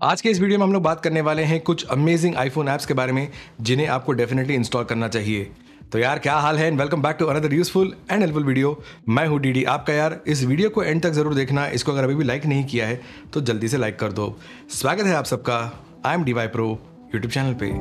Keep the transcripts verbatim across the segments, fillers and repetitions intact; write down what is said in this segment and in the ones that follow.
आज के इस वीडियो में हम लोग बात करने वाले हैं कुछ अमेजिंग आईफोन ऐप्स के बारे में जिन्हें आपको डेफिनेटली इंस्टॉल करना चाहिए। तो यार क्या हाल है, welcome back to another useful and helpful video. मैं हूं डीडी आपका यार। इस वीडियो को एंड तक जरूर देखना। इसको अगर अभी भी लाइक नहीं किया है तो जल्दी से लाइक कर दो। स्वागत है आप सबका I am DY pro YouTube channel पे।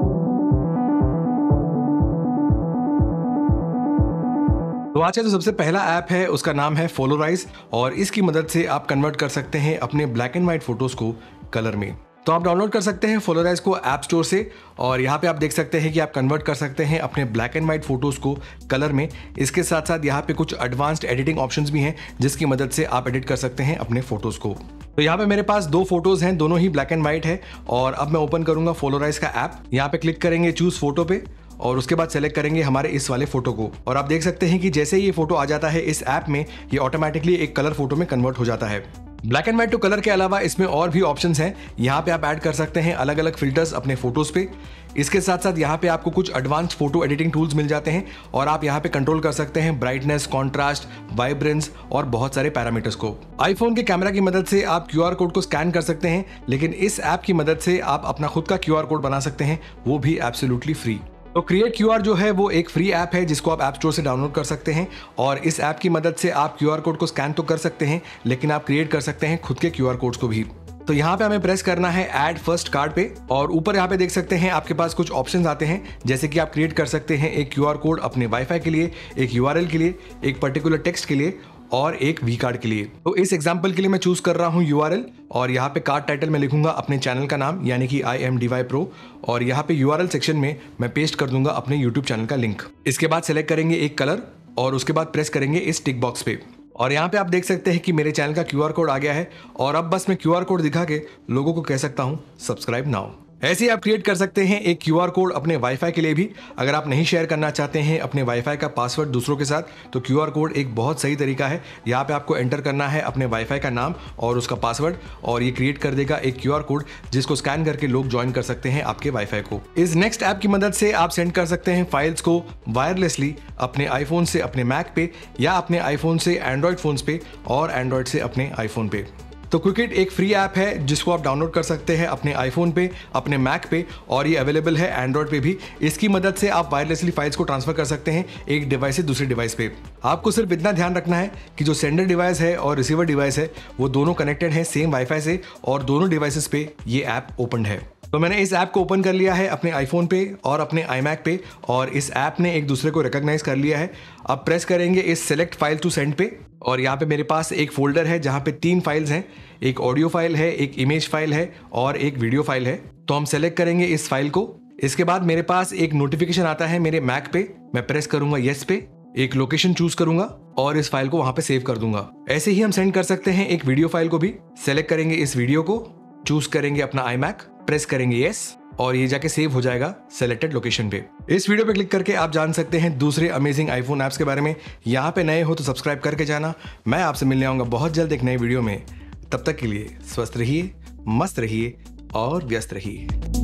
तो आज का जो सबसे पहला ऐप है उसका नाम है फोलोराइज और इसकी मदद से आप कन्वर्ट कर सकते हैं अपने ब्लैक एंड व्हाइट फोटोज को कलर में। तो आप डाउनलोड कर सकते हैं फोलोराइज को ऐप स्टोर से और यहाँ पे आप देख सकते हैं कि आप कन्वर्ट कर सकते हैं अपने ब्लैक एंड व्हाइट फोटोज को कलर में। इसके साथ साथ यहाँ पे कुछ एडवांस्ड एडिटिंग ऑप्शंस भी हैं जिसकी मदद से आप एडिट कर सकते हैं अपने फोटोज को। तो यहाँ पे मेरे पास दो फोटोज हैं, दोनों ही ब्लैक एंड व्हाइट है और अब मैं ओपन करूंगा फोलोराइज का ऐप। यहाँ पे क्लिक करेंगे चूज फोटो पे और उसके बाद सेलेक्ट करेंगे हमारे इस वाले फोटो को और आप देख सकते हैं कि जैसे ही ये फोटो आ जाता है इस ऐप में, ये ऑटोमेटिकली एक कलर फोटो में कन्वर्ट हो जाता है। Black and white to colour के अलावा इसमें और भी ऑप्शंस हैं। यहाँ पे आप ऐड कर सकते हैं अलग अलग फिल्टर्स अपने फोटोज पे। इसके साथ साथ यहाँ पे आपको कुछ एडवांस्ड फोटो एडिटिंग टूल्स मिल जाते हैं और आप यहाँ पे कंट्रोल कर सकते हैं ब्राइटनेस, कॉन्ट्रास्ट, वाइब्रेंस और बहुत सारे पैरामीटर्स को। आईफोन के कैमरा की मदद से आप क्यूआर कोड को स्कैन कर सकते हैं, लेकिन इस ऐप की मदद से आप अपना खुद का क्यूआर कोड बना सकते हैं, वो भी एब्सोल्युटली फ्री। तो क्रिएट क्यूआर जो है वो एक फ्री ऐप है जिसको आप ऐप स्टोर से डाउनलोड कर सकते हैं और इस ऐप की मदद से आप क्यूआर कोड को स्कैन तो कर सकते हैं, लेकिन आप क्रिएट कर सकते हैं खुद के क्यूआर कोड्स को भी। तो यहाँ पे हमें प्रेस करना है ऐड फर्स्ट कार्ड पे और ऊपर यहाँ पे देख सकते हैं आपके पास कुछ ऑप्शंस आते हैं, जैसे कि आप क्रिएट कर सकते हैं एक क्यूआर कोड अपने वाईफाई के लिए, एक यूआरएल के लिए, एक पर्टिकुलर टेक्स्ट के लिए और एक वी कार्ड के लिए। तो इस एग्जांपल के लिए मैं चूज कर रहा हूं यूआरएल और यहाँ पे कार्ड टाइटल में लिखूंगा अपने चैनल का नाम यानी कि आई एम डीवाई प्रो और यहाँ पे यूआरएल सेक्शन में मैं पेस्ट कर दूंगा अपने यूट्यूब चैनल का लिंक। इसके बाद सेलेक्ट करेंगे एक कलर और उसके बाद प्रेस करेंगे इस टिक बॉक्स पे और यहाँ पे आप देख सकते हैं कि मेरे चैनल का क्यूआर कोड आ गया है और अब बस मैं क्यूआर कोड दिखा के लोगों को कह सकता हूँ सब्सक्राइब नाउ। ऐसे ही आप क्रिएट कर सकते हैं एक क्यूआर कोड अपने वाईफाई के लिए भी। अगर आप नहीं शेयर करना चाहते हैं अपने वाईफाई का पासवर्ड दूसरों के साथ तो क्यूआर कोड एक बहुत सही तरीका है। यहाँ पे आपको एंटर करना है अपने वाईफाई का नाम और उसका पासवर्ड और ये क्रिएट कर देगा एक क्यूआर कोड जिसको स्कैन करके लोग ज्वाइन कर सकते हैं आपके वाईफाई को। इस नेक्स्ट ऐप की मदद से आप सेंड कर सकते हैं फाइल्स को वायरलेसली अपने आईफोन से अपने मैक पे या अपने आईफोन से एंड्रॉयड फोन्स पे और एंड्रॉयड से अपने आईफोन पे। तो क्विकिट एक फ्री ऐप है जिसको आप डाउनलोड कर सकते हैं अपने आईफोन पे, अपने मैक पे और ये अवेलेबल है एंड्रॉयड पे भी। इसकी मदद से आप वायरलेसली फाइल्स को ट्रांसफर कर सकते हैं एक डिवाइस से दूसरे डिवाइस पे। आपको सिर्फ इतना ध्यान रखना है कि जो सेंडर डिवाइस है और रिसीवर डिवाइस है वो दोनों कनेक्टेड है सेम वाईफाई से और दोनों डिवाइसेस पे ये ऐप ओपन है। तो मैंने इस ऐप को ओपन कर लिया है अपने आईफोन पे और अपने आईमैक पे और इस ऐप ने एक दूसरे को रिकॉग्नाइज कर लिया है। अब प्रेस करेंगे इस सेलेक्ट फाइल टू सेंड पे और यहाँ पे मेरे पास एक फोल्डर है जहाँ पे तीन फाइल्स हैं, एक ऑडियो फाइल है, एक इमेज फाइल है और एक वीडियो फाइल है। तो हम सेलेक्ट करेंगे इस फाइल को। इसके बाद मेरे पास एक नोटिफिकेशन आता है मेरे मैक पे, मैं प्रेस करूंगा येस पे, एक लोकेशन चूज करूंगा और इस फाइल को वहां पे सेव कर दूंगा। ऐसे ही हम सेंड कर सकते हैं एक वीडियो फाइल को भी। सेलेक्ट करेंगे इस वीडियो को, चूज करेंगे अपना आईमैक, प्रेस करेंगे यस और ये जाके सेव हो जाएगा सेलेक्टेड लोकेशन पे। इस वीडियो पे क्लिक करके आप जान सकते हैं दूसरे अमेजिंग आईफोन ऐप्स के बारे में। यहाँ पे नए हो तो सब्सक्राइब करके जाना। मैं आपसे मिलने आऊंगा बहुत जल्द एक नए वीडियो में। तब तक के लिए स्वस्थ रहिए, मस्त रहिए और व्यस्त रहिए।